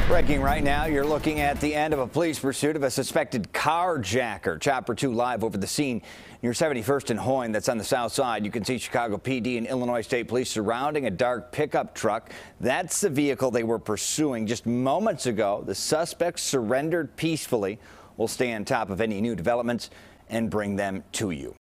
Breaking right now, you're looking at the end of a police pursuit of a suspected carjacker. Chopper 2 live over the scene near 71st and Hoyne. That's on the south side. You can see Chicago PD and Illinois State Police surrounding a dark pickup truck. That's the vehicle they were pursuing just moments ago. The suspect surrendered peacefully. We'll stay on top of any new developments and bring them to you.